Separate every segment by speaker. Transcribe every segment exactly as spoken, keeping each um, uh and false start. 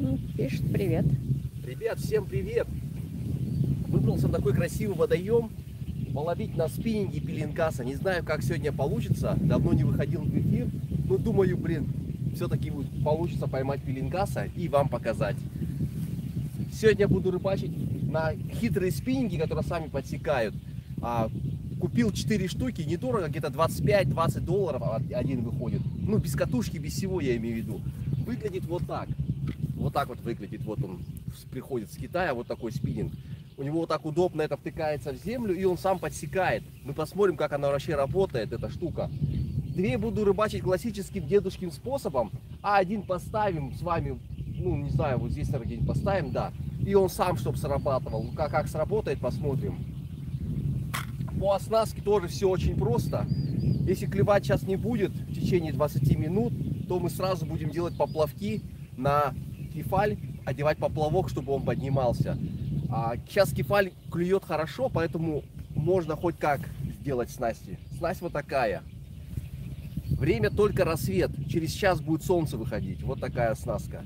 Speaker 1: Ну, пишет привет.
Speaker 2: Ребят, всем привет! Выбрался на такой красивый водоем половить на спиннинге пеленгаса. Не знаю, как сегодня получится. Давно не выходил в эфир. Но думаю, блин, все-таки получится поймать пеленгаса и вам показать. Сегодня буду рыбачить на хитрые спиннинги, которые сами подсекают. А, купил четыре штуки, недорого, где-то двадцать пять — двадцать долларов один выходит. Ну, без катушки, без всего, я имею в виду. Выглядит вот так. Вот так вот выглядит. Вот он приходит с Китая, вот такой спиннинг. У него вот так удобно это втыкается в землю, и он сам подсекает. Мы посмотрим, как она вообще работает, эта штука. Две буду рыбачить классическим дедушкин способом, а один поставим с вами, ну, не знаю, вот здесь, наверное, где-нибудь поставим, да. И он сам, чтобы срабатывал. Как, как сработает, посмотрим. По оснастке тоже все очень просто. Если клевать сейчас не будет в течение двадцати минут, то мы сразу будем делать поплавки на кефаль, одевать поплавок, чтобы он поднимался. А сейчас кефаль клюет хорошо, поэтому можно хоть как сделать снасти. Снасть вот такая. Время только рассвет. Через час будет солнце выходить. Вот такая оснастка.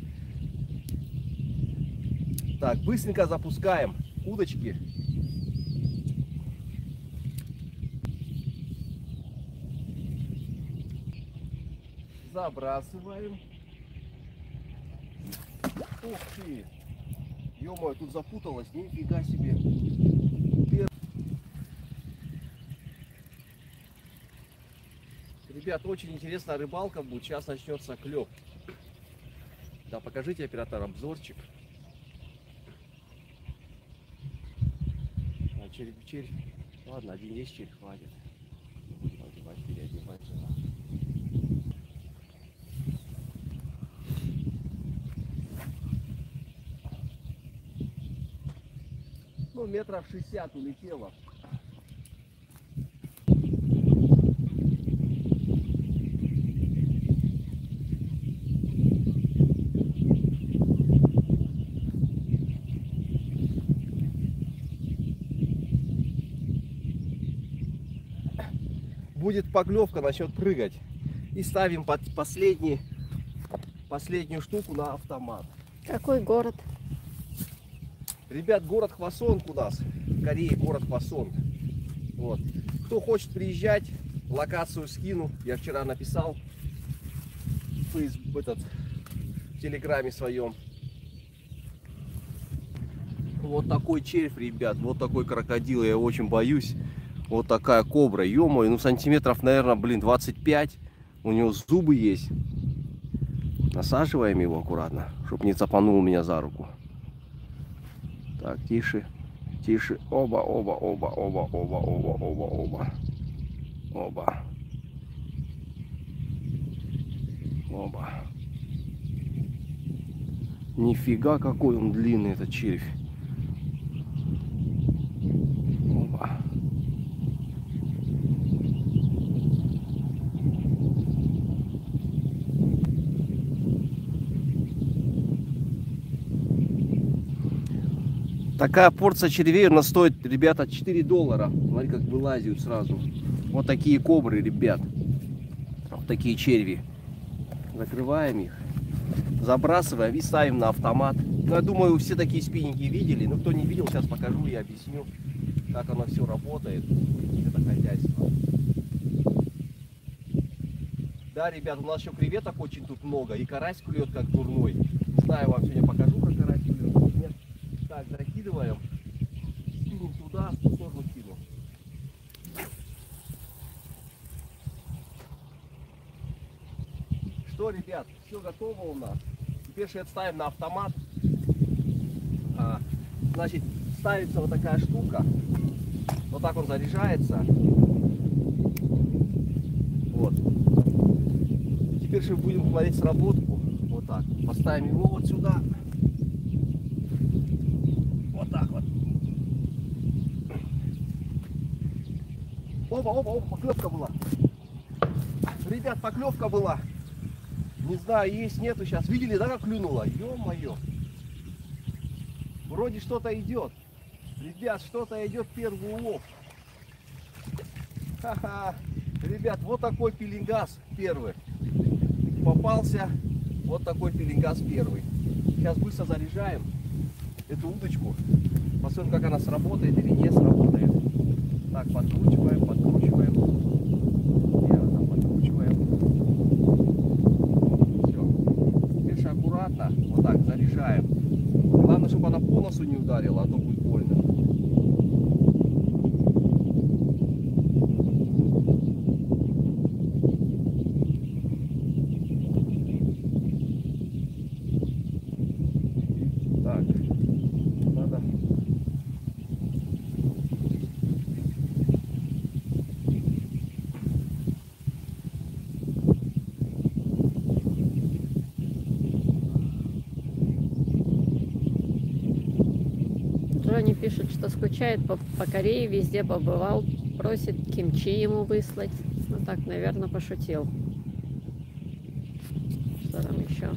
Speaker 2: Так, быстренько запускаем удочки. Забрасываем. Ух ты! Ё-моё, тут запуталась, нифига себе. Ребят, очень интересная рыбалка будет. Сейчас начнется клев. Да, покажите, оператор, обзорчик. А, червь, червь. Ладно, один есть червь, хватит. Одевать, переодевать. Ну, метров шестьдесят улетело. Будет поклевка, начнет прыгать. И ставим под последний, последнюю штуку на автомат.
Speaker 1: Какой город?
Speaker 2: Ребят, город Хвасонг у нас. В Корее город Хвасонг. Вот. Кто хочет приезжать, локацию скину. Я вчера написал в, Facebook, этот, в телеграме своем. Вот такой червь, ребят. Вот такой крокодил. Я очень боюсь. Вот такая кобра. Ё-моё, ну сантиметров, наверное, блин, двадцать пять. У него зубы есть. Насаживаем его аккуратно, чтобы не цапанул меня за руку. Так, тише, тише. Оба, оба, оба, оба, оба, оба, оба, оба. Оба. Оба. Нифига, какой он длинный, этот червь. Оба. Такая порция червей у нас стоит, ребята, четыре доллара. Смотри, как вылазят сразу. Вот такие кобры, ребят. Вот такие черви. Закрываем их. Забрасываем и ставим на автомат. Ну, я думаю, все такие спиннинги видели. Но кто не видел, сейчас покажу и объясню, как оно все работает. Это хозяйство. Да, ребят, у нас еще креветок очень тут много. И карась клюет как дурной. Не знаю, вам сегодня покажу, как карась клюет. Нет. Так, закидываем, скинем туда, в ту сторону кину. Что, ребят, все готово у нас. Теперь шеет ставим на автомат. А, значит, ставится вот такая штука. Вот так он заряжается. Вот. Теперь же будем смотреть сработку. Вот так. Поставим его вот сюда. Вот так вот. Оба, оба, оба, поклевка была. Ребят, поклевка была. Не знаю, есть, нету сейчас. Видели, да, как клюнула? Ё-моё. Вроде что-то идет. Ребят, что-то идет, первый улов. Ха-ха. Ребят, вот такой пеленгас первый. Попался. Вот такой пеленгас первый. Сейчас быстро заряжаем эту удочку. Посмотрим, как она сработает или не сработает. Так, подкручиваем, подкручиваем. И она подкручиваем. Все. Теперь же аккуратно вот так заряжаем. Главное, чтобы она по носу не ударила, а то будет больно. Так, надо.
Speaker 1: Джонни пишет, что скучает по, по Корее, везде побывал, просит кимчи ему выслать. Ну так, наверное, пошутил. Что там еще?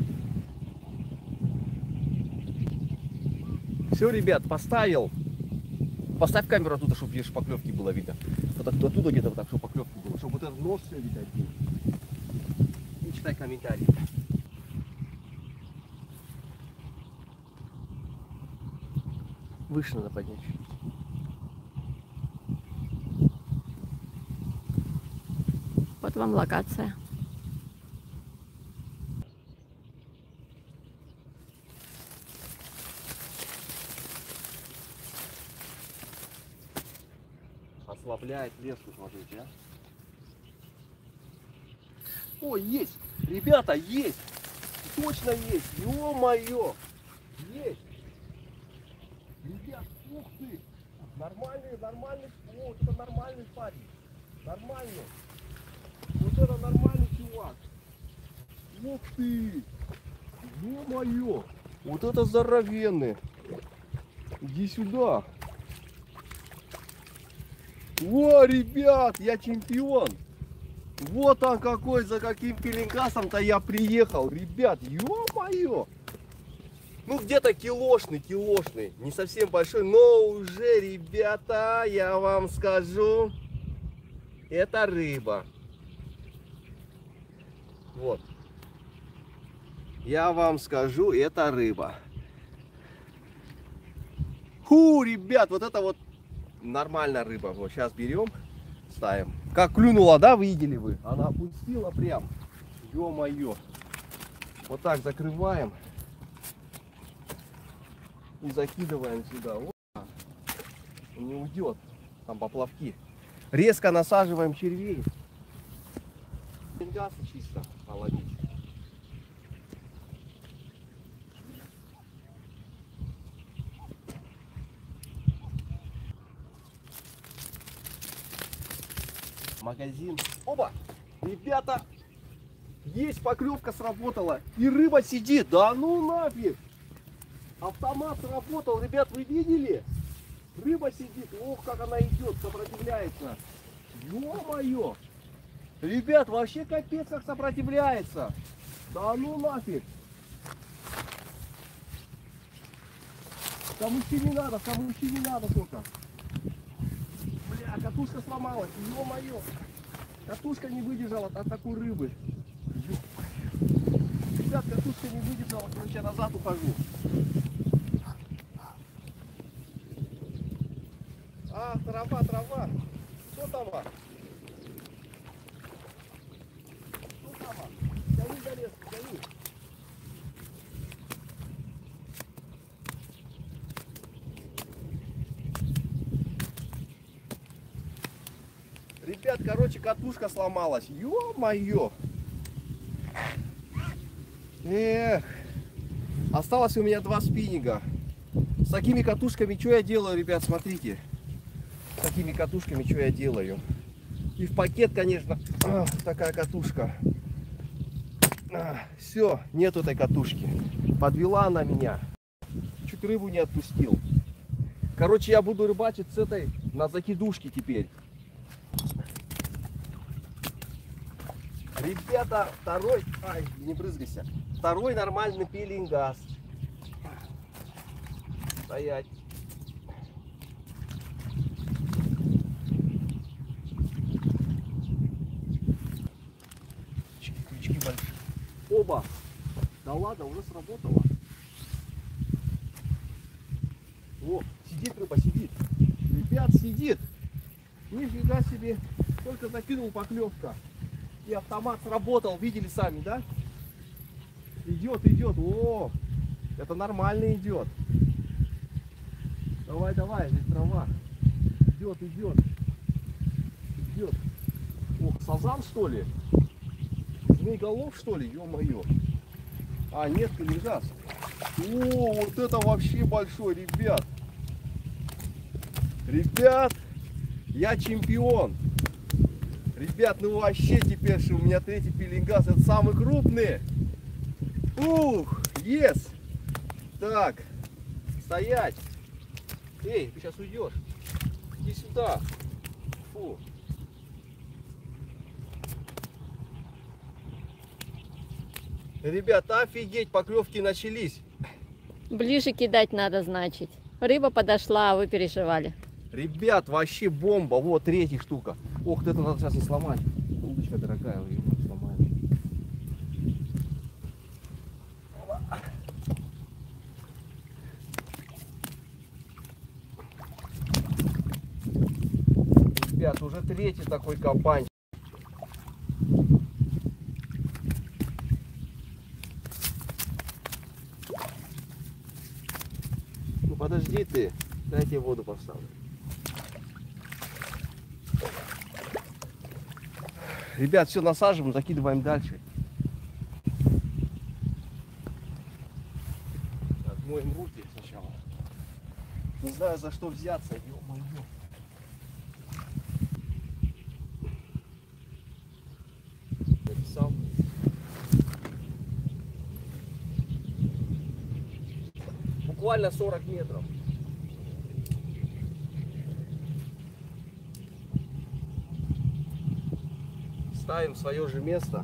Speaker 2: Все, ребят, поставил. Поставь камеру оттуда, чтобы лишь поклевки было видно. Вот так, оттуда где-то вот так, чтобы поклевки было. Чтобы вот этот нос все видать был. И читай комментарии. Выше надо поднять.
Speaker 1: Вот вам локация.
Speaker 2: Ослабляет леску, смотрите, а. О, есть! Ребята, есть! Точно есть! Ё-моё! Есть! Ребят, ух ты! Нормальный, нормальный, вот это нормальный парень. Нормальный. Вот это нормальный чувак. Ух ты! Ё-моё! Вот это здоровенный. Иди сюда. О, ребят, я чемпион. Вот он какой, за каким пеленгасом-то я приехал. Ребят, ё-моё. Ну, где-то килошный, килошный. Не совсем большой, но уже, ребята, я вам скажу, это рыба. Вот. Я вам скажу, это рыба. Ху, ребят, вот это вот нормальная рыба. Вот сейчас берем, ставим. Как клюнула, да, видели вы? Она опустила прям. Ё-моё. Вот так закрываем. И закидываем сюда. Вот. Он не уйдет. Там поплавки. Резко насаживаем червей. Газ чисто половить. Магазин. Оба! Ребята! Есть поклевка, сработала. И рыба сидит. Да ну нафиг! Автомат сработал, ребят, вы видели? Рыба сидит. Ох, как она идет, сопротивляется. Ё-моё! Ребят, вообще капец как сопротивляется. Да ну нафиг! Камыши не надо, камыши не надо только. Бля, катушка сломалась, ё-моё! Катушка не выдержала от такой рыбы. Ребят, катушка не выдержала, короче, я назад ухожу. А, трава, трава. Что трава? Что трава? Тяни за лес, тяни. Ребят, короче, катушка сломалась. Ё-моё. Эх. Осталось у меня два спиннинга. С такими катушками что я делаю, ребят, смотрите. С такими катушками что я делаю. И в пакет, конечно, а, такая катушка. А, все, нет этой катушки. Подвела она меня. Чуть рыбу не отпустил. Короче, я буду рыбачить с этой на закидушке теперь. Ребята, второй, ай, не брызгайся. Второй нормальный пеленгас. Стоять. Крючки большие. Оба. Да ладно, уже сработало. О, сидит рыба, сидит. Ребят, сидит. Нифига себе. Только закинул поклевка. И автомат сработал. Видели сами, да? Идет, идет. О, это нормально идет. Давай, давай, здесь трава. Идет, идет. Идет. Ох, сазан, что ли? Змей-голов, что ли? Ё-моё. А, нет, пелингас. О, вот это вообще большой, ребят. Ребят, я чемпион. Ребят, ну вообще теперь, что у меня третий пелингас, это самый крупный. Ух, yes. Так, стоять. Эй, ты сейчас уйдешь. Иди сюда. Фу. Ребята, офигеть, поклевки начались.
Speaker 1: Ближе кидать надо, значит. Рыба подошла, а вы переживали.
Speaker 2: Ребят, вообще бомба. Вот третья штука. Ох, это надо сейчас не сломать. Удочка дорогая, ее сломаем. Ребят, уже третий такой кабанчик. Ну подожди ты, дайте я воду поставлю. Ребят, все насаживаем, закидываем дальше. Так, моем руки сначала. Не знаю, за что взяться. Ё-моё. Написал. Буквально сорок метров. Ставим в свое же место.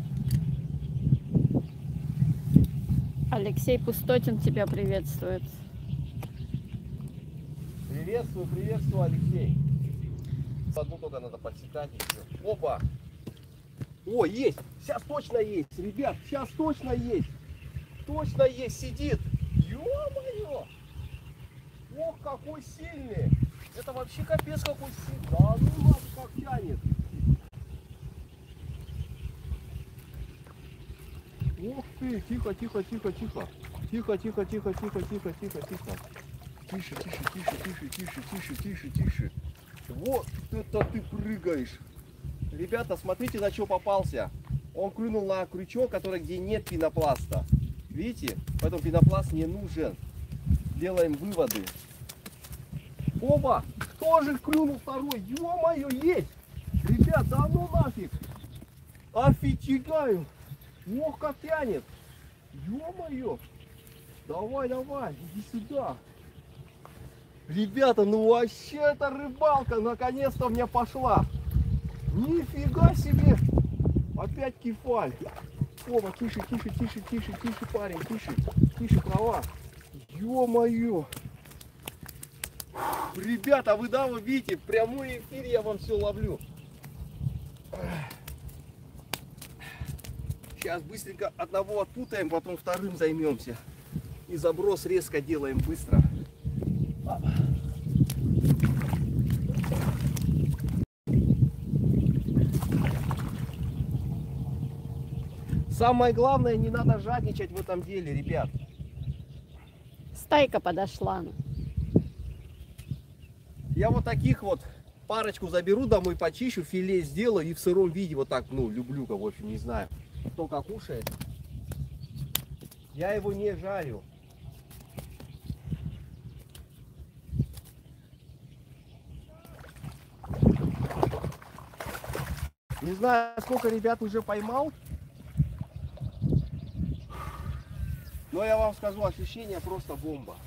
Speaker 1: Алексей Пустотин тебя приветствует.
Speaker 2: Приветствую, приветствую, Алексей. Одну только надо подсекать и все. Опа! О, есть! Сейчас точно есть, ребят, сейчас точно есть. Точно есть, сидит. Ё-моё! Ох, какой сильный! Это вообще капец какой сильный. Да ну надо, как тянет. Ух ты, тихо, тихо, тихо, тихо. Тихо, тихо, тихо, тихо, тихо, тихо, тихо. Тише, тише, тише, тише, тише, тише, тише, тише. Вот это ты прыгаешь. Ребята, смотрите, на что попался. Он клюнул на крючок, который где нет пенопласта. Видите? Поэтому пенопласт не нужен. Делаем выводы. Оба! Тоже клюнул второй. Ё-моё, есть! Ребят, да ну нафиг! Офигаю! Ох, как тянет! Ё-моё! Давай, давай, иди сюда! Ребята, ну вообще эта рыбалка наконец-то у меня пошла! Нифига себе! Опять кефаль! Оба, тише, тише, тише, тише, тише, парень, тише, тише, права! Ё-моё! Ребята, вы да, вы видите, в прямой эфир я вам все ловлю. Сейчас быстренько одного отпутаем, потом вторым займемся. И заброс резко делаем быстро. Самое главное, не надо жадничать в этом деле, ребят.
Speaker 1: Стайка подошла.
Speaker 2: Я вот таких вот парочку заберу домой, почищу, филе сделаю и в сыром виде вот так, ну, люблю, в общем, не знаю. Кто как кушает. Я его не жарю. Не знаю, сколько ребят уже поймал. Но я вам скажу, ощущение просто бомба.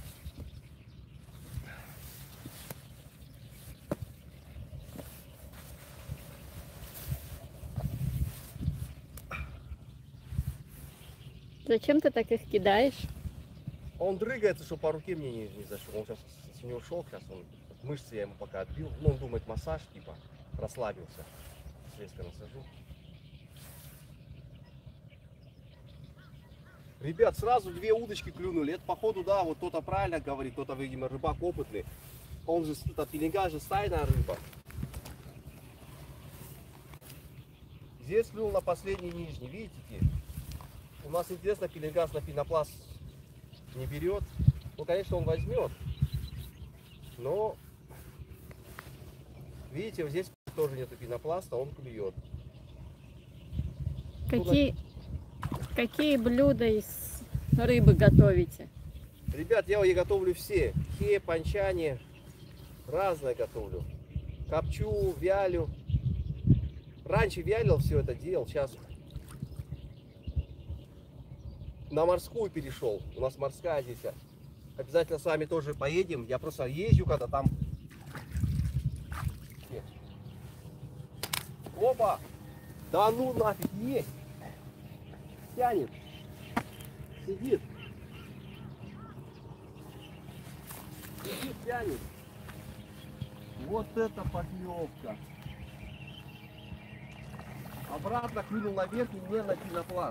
Speaker 1: Зачем ты так их кидаешь?
Speaker 2: Он дрыгается, что по руке мне не, не зашел. Он сейчас с него шел, сейчас он мышцы я ему пока отбил. Ну, он думает массаж, типа, расслабился. Резко насажу. Ребят, сразу две удочки клюнули. Это походу, да, вот кто-то правильно говорит, кто-то, видимо, рыбак опытный. Он же, это пеленгас же стайная рыба. Здесь клюнул на последний нижний, видите? У нас, интересно, пеленгас на пенопласт не берет. Ну, конечно, он возьмет. Но, видите, вот здесь тоже нету пенопласта, он клюет.
Speaker 1: Какие, какие блюда из рыбы готовите?
Speaker 2: Ребят, я, я готовлю все. Хе, панчани, разное готовлю. Копчу, вялю. Раньше вялил все это, делал, сейчас на морскую перешел. У нас морская здесь. Обязательно с вами тоже поедем. Я просто езжу, когда там... Опа! Да ну нафиг, есть! Тянет! Сидит! Сидит, тянет! Вот это поклевка! Обратно клюнул наверх и не на пенопласт.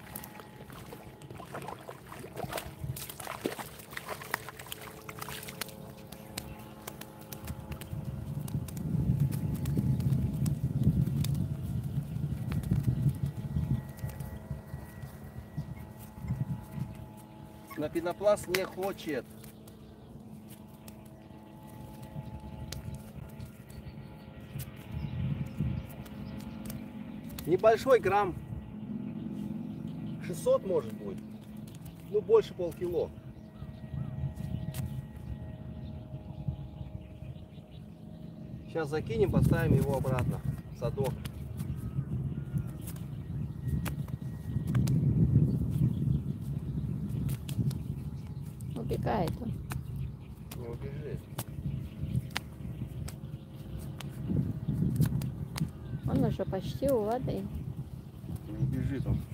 Speaker 2: На пенопласт не хочет. Небольшой, грамм шестьсот может быть. Ну, больше полкило. Сейчас закинем, поставим его обратно в садок.
Speaker 1: Убегает он.
Speaker 2: Не убежит.
Speaker 1: Он уже почти у воды.
Speaker 2: Не бежит он.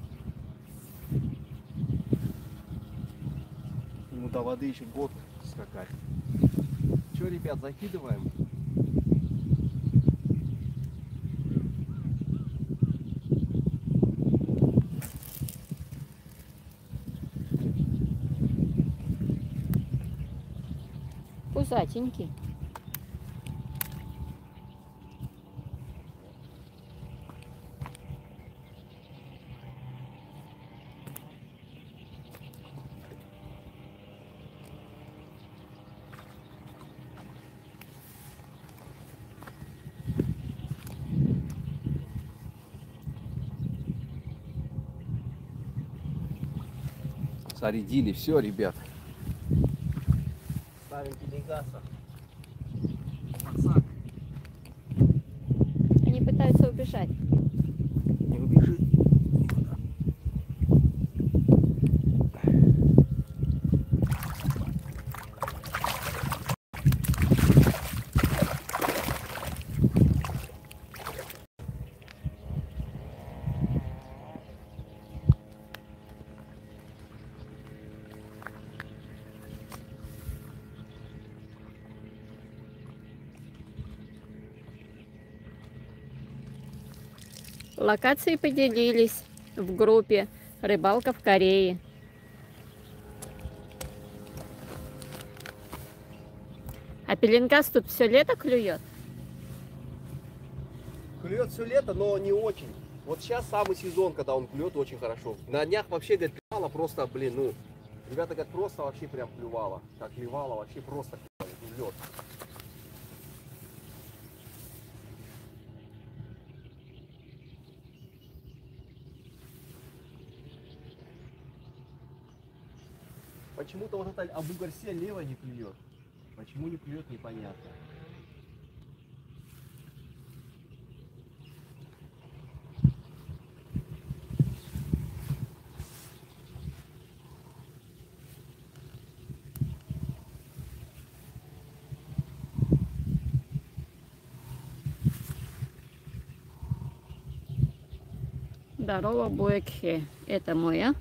Speaker 2: Ему до воды еще год скакать. Че, ребят, закидываем?
Speaker 1: Пузатенький.
Speaker 2: Зарядили, все, ребят. Ставим пеленгаса. Пацак.
Speaker 1: Они пытаются убежать.
Speaker 2: Не убежит.
Speaker 1: Локации поделились в группе «Рыбалка в Корее». А пеленгас тут все лето клюет?
Speaker 2: Клюет все лето, но не очень. Вот сейчас самый сезон, когда он клюет очень хорошо. На днях вообще, говорит, клевало просто, блин, ну, ребята, говорят, просто вообще прям клювало. Как клевало, вообще просто клевало, лед. Почему-то вот эта абу-гарсия левая не клюет. Почему не клюет, непонятно.
Speaker 1: Здорово, Буэкхе. Это мой, а?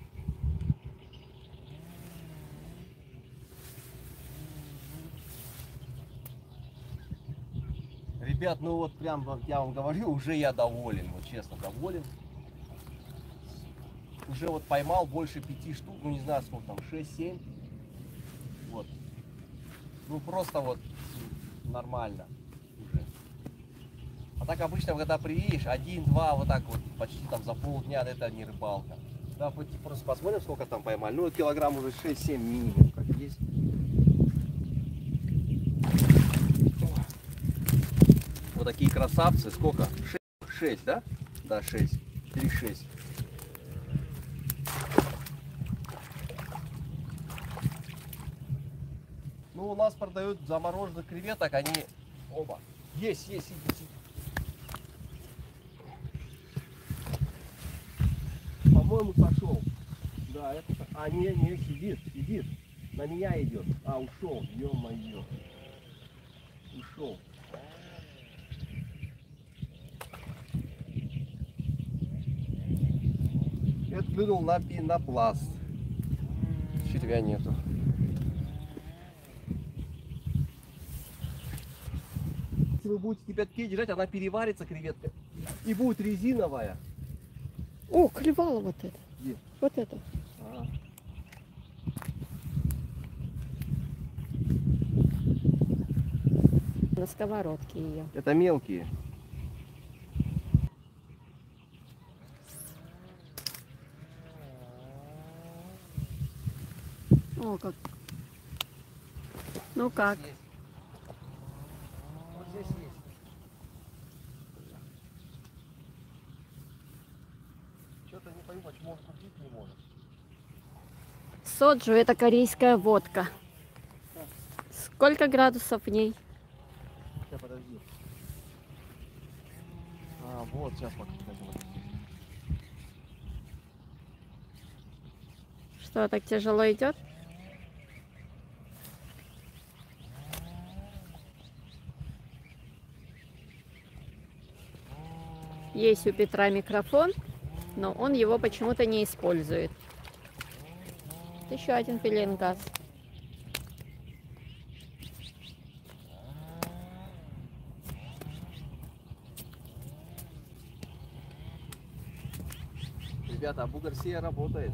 Speaker 2: Ребят, ну вот прям я вам говорю, уже я доволен, вот честно доволен. уже вот поймал больше пяти штук, ну не знаю сколько там, шесть-семь. Вот. Ну просто вот нормально уже. А так обычно, когда приедешь, один-два, вот так вот, почти там за полдня, это не рыбалка. Да, хоть просто посмотрим, сколько там поймали. Ну, килограмм уже шесть-семь минимум, как есть. Вот такие красавцы. Сколько? шесть, да? Да, шесть. три-шесть. Ну, у нас продают замороженных креветок, они оба. Есть, есть, сидит, сидит. По-моему, сошел. Да, это... А, не, не, сидит, сидит. На меня идет. А, ушел, ё-моё. Ушел. Это плюнул на пенопласт. Червя нету. Если вы будете кипятке держать, она переварится, креветка, и будет резиновая.
Speaker 1: О, клевала вот это.
Speaker 2: Где?
Speaker 1: Вот это.
Speaker 2: А.
Speaker 1: На сковородке ее.
Speaker 2: Это мелкие.
Speaker 1: О, как. Ну как?
Speaker 2: Есть. Вот здесь есть. Что-то не пойму, почему он купить не может.
Speaker 1: Соджу — это корейская водка. Сколько градусов в ней?
Speaker 2: Сейчас, подожди. А, вот, сейчас покажу.
Speaker 1: Что, так тяжело идет? Есть у Петра микрофон, но он его почему-то не использует. Еще один пеленгаз.
Speaker 2: Ребята, а Бугарсия работает.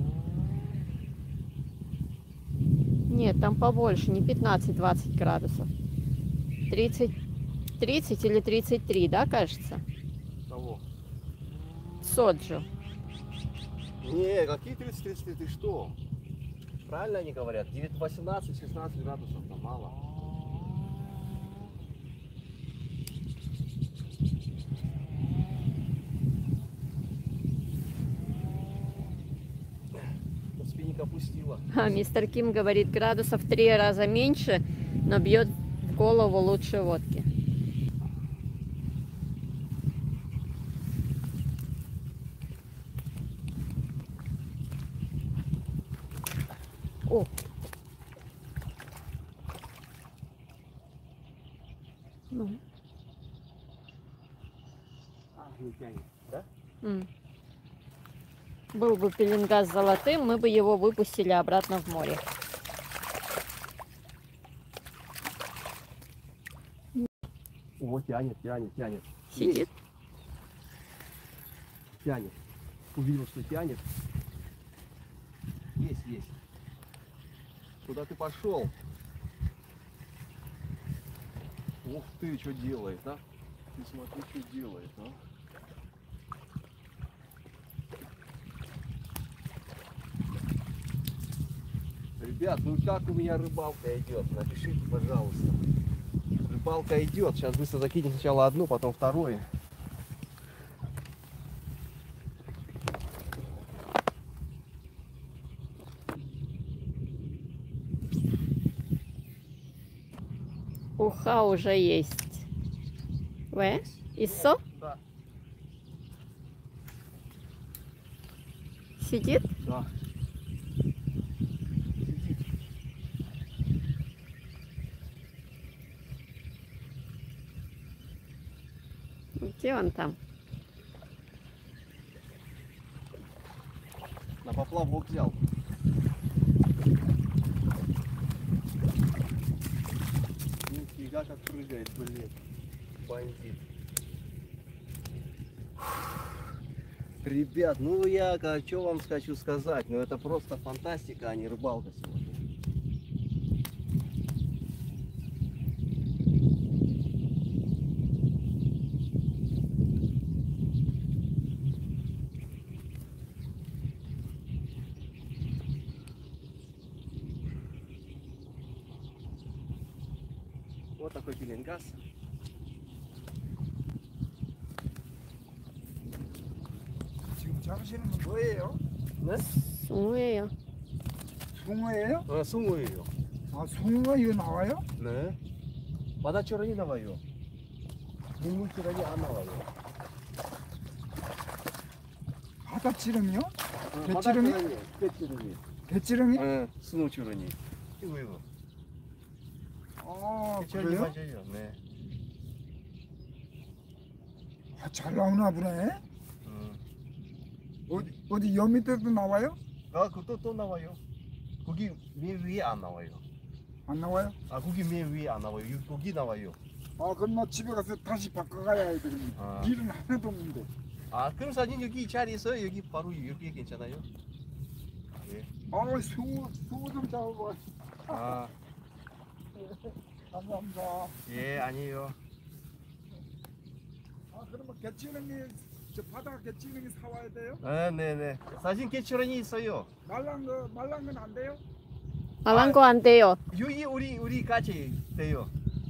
Speaker 1: Нет, там побольше, не пятнадцать-двадцать градусов. тридцать, тридцать или тридцать три, да, кажется?
Speaker 2: Кого?
Speaker 1: Соджу.
Speaker 2: Не, какие тридцать-тридцать три, ты что? Правильно они говорят, восемнадцать-шестнадцать градусов, там мало. Спиннинг опустила.
Speaker 1: А, мистер Ким говорит, градусов в три раза меньше, но бьет в голову лучше водки. О! Ну.
Speaker 2: А, не тянет, да?
Speaker 1: М. Был бы пеленгаз золотым, мы бы его выпустили обратно в море.
Speaker 2: О, тянет, тянет, тянет.
Speaker 1: Сидит.
Speaker 2: Тянет. Увидел, что тянет. Есть, есть. Куда ты пошел? Ух ты, что делает, а? Ты смотри, что делает, а? Ребят, ну как у меня рыбалка идет? Напишите, пожалуйста. Рыбалка идет. Сейчас быстро закинем сначала одну, потом вторую.
Speaker 1: Уха уже есть. Вэ? Исо?
Speaker 2: Да.
Speaker 1: Сидит?
Speaker 2: Да. Сидит.
Speaker 1: Где он там?
Speaker 2: На поплавок взял. Нифига как прыгает, блин. Бандит. Ребят, ну я что вам хочу сказать, ну это просто фантастика, а не рыбалка сегодня. Вот такой пеленгас.
Speaker 3: 지금 잡으시는 건 뭐예요?
Speaker 2: 네?
Speaker 1: 숭어예요.
Speaker 3: 숭어예요?
Speaker 2: 아, 숭어예요.
Speaker 3: 아, 숭어 이거 나와요?
Speaker 2: 네. 바다초런이 나와요. 민물초런이 안 나와요.
Speaker 3: 바다지렁이요?
Speaker 2: 어,
Speaker 3: 배지렁이?
Speaker 2: 바다초런이, 배지렁이.
Speaker 3: 배지렁이?
Speaker 2: 네, 숭어초런이. 이거 이거.
Speaker 3: 아,
Speaker 2: 배지렁이
Speaker 3: 그래요?
Speaker 2: 맞아요. 네.
Speaker 3: 아, 잘 나오나 보네.
Speaker 2: 음.
Speaker 3: 어디, 어디 여 밑에도 나와요?
Speaker 2: 아, 그것도 또 나와요. 거기 맨 위에 안 나와요.
Speaker 3: 안 나와요?
Speaker 2: 아, 거기 맨 위에 안 나와요. 여기 거기 나와요.
Speaker 3: 아, 그럼 나 집에 가서 다시 바꿔가야 해, 그러면.
Speaker 2: 아.
Speaker 3: 일은 하나도 없는데.
Speaker 2: 아, 그럼 사진 여기 자리 있어요. 여기 바로 여기 괜찮아요. 예.
Speaker 3: 아, 숭어, 숭어 좀 잡아봐.
Speaker 2: 아,
Speaker 3: 감사합니다.
Speaker 2: 예, 아니에요.
Speaker 3: 아, 그러면 개찌렁이, 저 바다 개찌렁이 사와야 돼요?
Speaker 2: 아, 네, 네. 사진 개처런이 있어요.
Speaker 3: 말란 거, 말란 건 안 돼요?
Speaker 1: 말한 거 안 돼요.
Speaker 2: 여기 우리 우리 같이 돼요.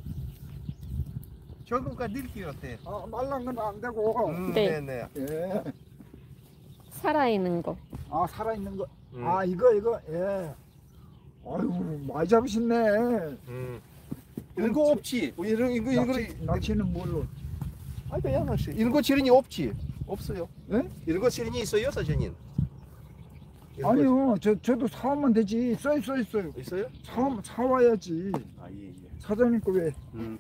Speaker 2: 조금까 늘기요 때.
Speaker 3: 아, 말란 건 안 되고.
Speaker 2: 음,
Speaker 1: 네.
Speaker 2: 네, 네.
Speaker 3: 예.
Speaker 1: 살아있는 거.
Speaker 3: 아, 살아있는 거.
Speaker 2: 음.
Speaker 3: 아, 이거, 이거, 예. 아유, 많이 잡으시네.
Speaker 2: 음. 이런 거 없지. 이런 이거 이거
Speaker 3: 낚시, 낚시는 뭘로?
Speaker 2: 아, 그냥 낚시. 이런 거 치른이 없지. 없어요.
Speaker 3: 예?
Speaker 2: 이런 거 치른이 있어요, 사장님? 이런 거
Speaker 3: 아니요, 저, 저도 사오면 되지. 써 있어 있어요.
Speaker 2: 있어요?
Speaker 3: 사, 사와야지.
Speaker 2: 아, 예, 예.
Speaker 3: 사장님 거 왜?
Speaker 2: 음.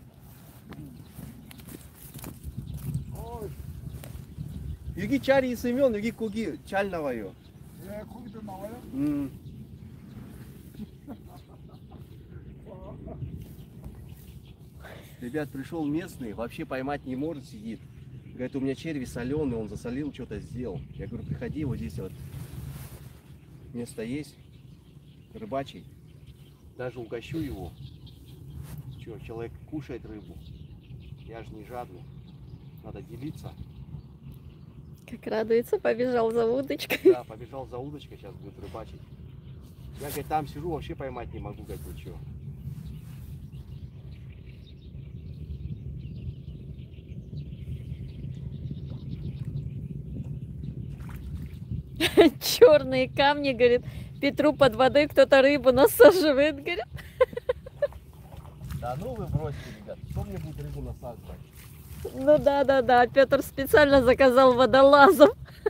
Speaker 3: 어,
Speaker 2: 여기 자리 있으면 여기 고기 잘 나와요.
Speaker 3: 예, 거기도 나와요?
Speaker 2: 음. Ребят, пришел местный, вообще поймать не может, сидит. Говорит, у меня черви соленый, он засолил, что-то сделал. Я говорю, приходи, вот здесь вот место есть, рыбачий. Даже угощу его. Че, человек кушает рыбу. Я же не жадный. Надо делиться.
Speaker 1: Как радуется, побежал за удочкой.
Speaker 2: Да, побежал за удочкой, сейчас будет рыбачить. Я, говорит, там сижу, вообще поймать не могу, говорит, вы чё.
Speaker 1: Черные камни, говорит, Петру под водой кто-то рыбу насаживает, говорит.
Speaker 2: Да ну вы бросьте, ребят, кто мне будет рыбу насаживать?
Speaker 1: Ну да, да, да. Петр специально заказал водолазов.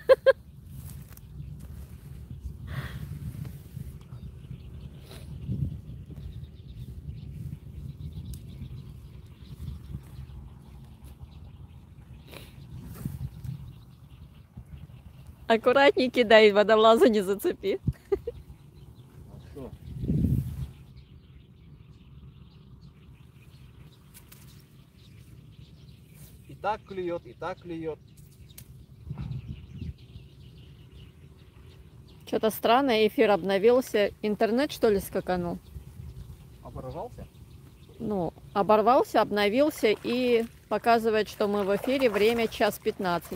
Speaker 1: Аккуратней кидай, водолаза не зацепи.
Speaker 2: А что? И так клюет, и так клюет.
Speaker 1: Что-то странное, эфир обновился. Интернет, что ли, скаканул?
Speaker 2: Оборожался?
Speaker 1: Ну, оборвался, обновился и показывает, что мы в эфире. Время час пятнадцать.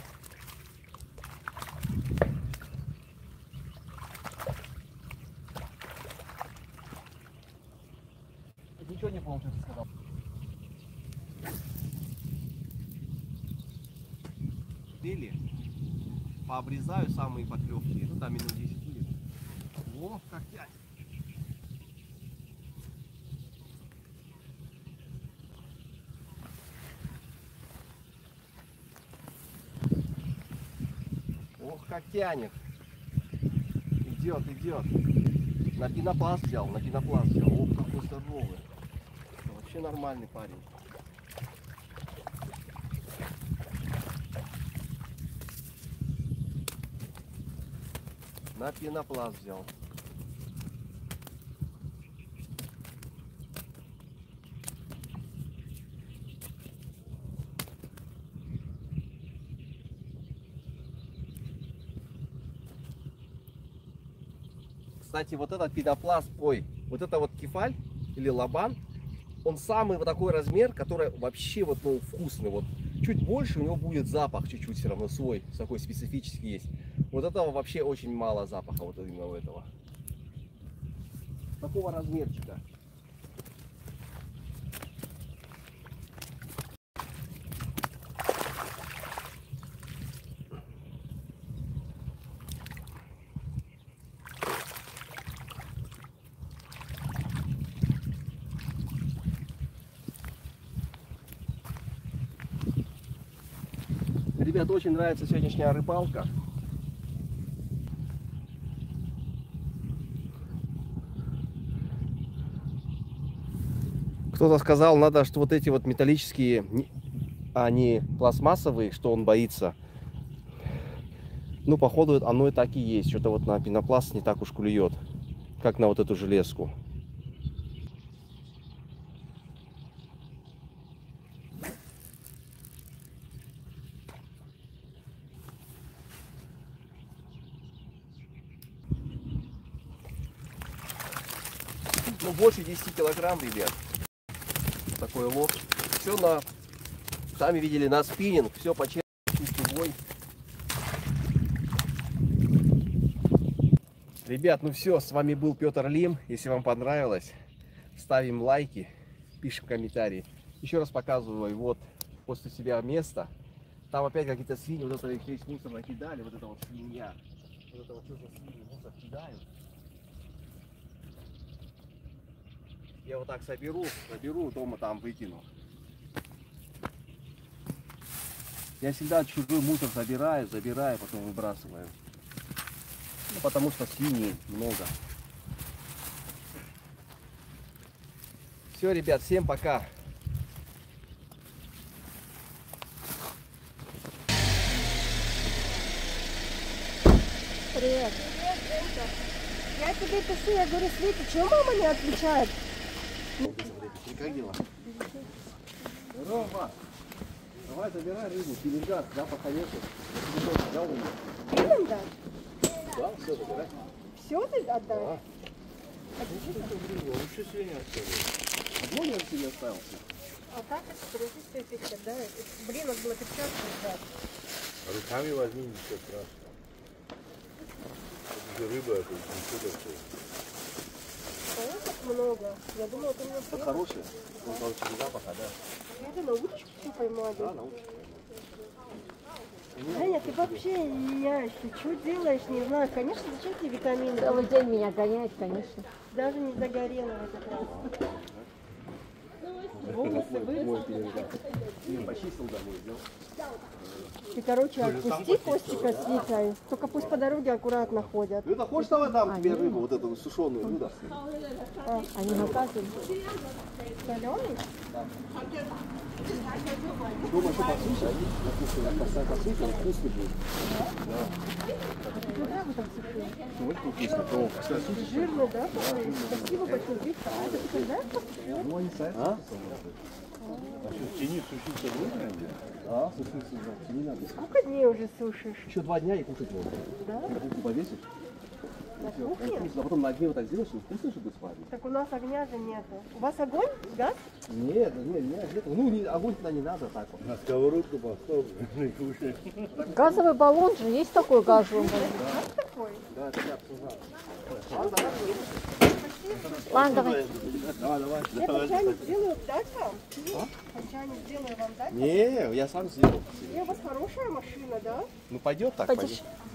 Speaker 2: Ничего не помню, что ты сказал. Бели. Пообрезаю самые поклевки. Ну там минут десять будет. О, как тянет. Ох, как тянет. Идет, идет. На пенопласт взял, на пенопласт взял. Ох, какой здоровый. Вообще нормальный парень. На пенопласт взял. Кстати, вот этот пенопласт, ой, вот это вот кефаль или лабан, он самый вот такой размер, который вообще вот, ну, вкусный. Вот чуть больше у него будет запах чуть-чуть все равно свой, такой специфический есть. Вот этого вообще очень мало запаха, вот именно у этого. Такого размерчика. Ребят, очень нравится сегодняшняя рыбалка. Кто-то сказал, надо, что вот эти вот металлические, а не пластмассовые, что он боится. Ну, походу, оно и так и есть. Что-то вот на пенопласт не так уж клюет, как на вот эту железку. Ну, больше десяти килограмм, ребят. Такой лов. Все на, сами видели, на спиннинг. Все по честной. Ребят, ну все, с вами был Петр Лим. Если вам понравилось, ставим лайки, пишем комментарии. Еще раз показываю, вот после себя место. Там опять какие-то свиньи, вот это их весь мусор накидали, вот это вот свинья. Вот это вот что за свиньи мусор кидают. Я вот так соберу, соберу, дома там выкину. Я всегда чужой мусор забираю, забираю, потом выбрасываю. Ну, потому что свиней много. Все, ребят, всем пока.
Speaker 4: Привет. Я тебе пишу, я говорю, Света, чего мама не отвечает?
Speaker 2: Как дела? Здорово. Давай забирай рыбу, пеленгас, запаха нету. Взял ее.
Speaker 4: Пеленгас?
Speaker 2: Да, все, забирай.
Speaker 4: Все ты отдашь?
Speaker 2: Да.
Speaker 3: Лучше свинья оставил.
Speaker 2: Одно я себе остался.
Speaker 4: А так это крутится эффект, да? Блин, надо было перчатку сдать.
Speaker 3: Руками возьми, ничего страшного. Это же рыба, это ничего такого.
Speaker 4: А так много. Я думала, ты меня
Speaker 2: Это
Speaker 4: съел.
Speaker 2: хороший. Он, короче, без запаха, да.
Speaker 4: Это на удочку все поймали.
Speaker 2: Да, научишься.
Speaker 4: Женя, ты вообще няшься. Что делаешь, не знаю. Конечно, зачем тебе витамины?
Speaker 1: Целый день меня гоняет, конечно.
Speaker 4: Даже не загорела в этот раз. Волосы вырезали.
Speaker 2: Не, почистил домой, сделал.
Speaker 4: Ты, короче, отпусти Костика с Витей. Только пусть по дороге аккуратно ходят.
Speaker 2: Люда, хочешь, давай дам тебе рыбу, вот эту сушеную, Люда?
Speaker 1: Они наказывают.
Speaker 4: Соленый?
Speaker 2: Дома еще посушишь, на кухне, на косая посушишь, он вкусный будет.
Speaker 4: Куда вы там сухие?
Speaker 2: Очень вкусно, то косая сушишь.
Speaker 4: Жирный, да? Такой? Спасибо большое. Витя, а это ты когда?
Speaker 2: Ну, они сайт. А?
Speaker 3: А что, в тени сушиться нужно?
Speaker 2: Да, сушиться, да, не надо.
Speaker 4: Сколько дней уже сушишь?
Speaker 2: Еще два дня и кушать можно.
Speaker 4: Да?
Speaker 2: На кухню повесишь.
Speaker 4: На
Speaker 2: Всё,
Speaker 4: кухне?
Speaker 2: вкусно. А потом на огне вот так сделаешь, и вкусно, чтобы спать.
Speaker 4: Так у нас огня же нету. У вас огонь? Газ?
Speaker 2: Нет, нет, нет, нет. Ну, не, огонь туда не надо, так вот.
Speaker 3: На сковородку поставь и кушай.
Speaker 1: Газовый баллон же, есть такой газовый баллон?
Speaker 4: Газ такой?
Speaker 2: Да, это я обсуждал.
Speaker 1: Ладно, давай.
Speaker 2: Давай, давай.
Speaker 4: Я чайник сделаю дать вам? А? Чайник сделаю вам дать?
Speaker 2: Не, я сам сделал.
Speaker 4: И у вас хорошая машина, да?
Speaker 2: Ну, пойдет так,
Speaker 1: Пойдешь.
Speaker 2: пойдет.